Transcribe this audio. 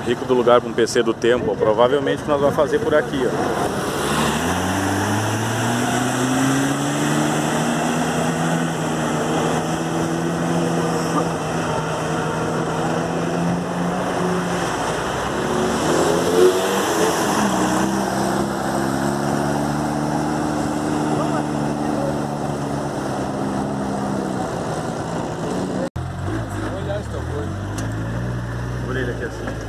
Rico do lugar para um PC do tempo, ó. Provavelmente nós vamos fazer por aqui, ó. Por ele aqui assim.